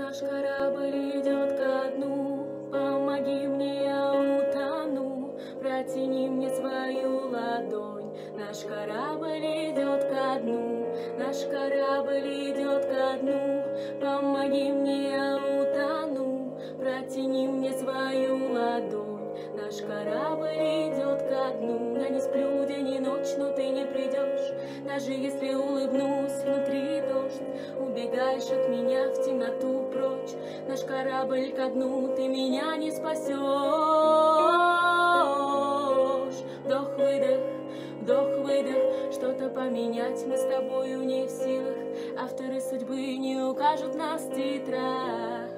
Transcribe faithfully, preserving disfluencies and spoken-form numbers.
Наш корабль идет ко дну, помоги мне, я утону, протяни мне свою ладонь. Наш корабль идет ко дну, наш корабль идет ко дну, помоги мне, я утону, протяни мне свою ладонь. Наш корабль идет ко дну, я не сплю день и ночь, но ты не придешь, даже если улыбнусь, внутри дождь, убегаешь от меня в темноту прочь. Наш корабль ко дну, ты меня не спасешь. Вдох-выдох, вдох-выдох, что-то поменять мы с тобою не в силах. Авторы судьбы не укажут нас в титрах.